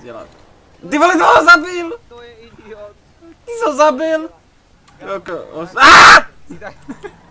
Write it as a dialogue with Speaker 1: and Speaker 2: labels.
Speaker 1: dělat. Ty vole, to ho zabil!
Speaker 2: To je idiot.
Speaker 1: Ty jsi ho zabil!
Speaker 2: Jako,
Speaker 1: Ah!